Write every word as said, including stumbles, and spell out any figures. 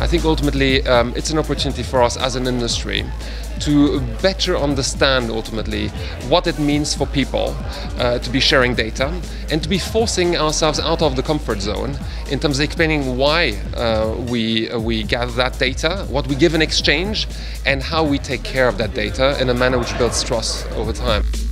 I think ultimately um, it's an opportunity for us as an industry to better understand ultimately what it means for people uh, to be sharing data and to be forcing ourselves out of the comfort zone in terms of explaining why uh, we, uh, we gather that data, what we give in exchange, and how we take care of that data in a manner which builds trust over time.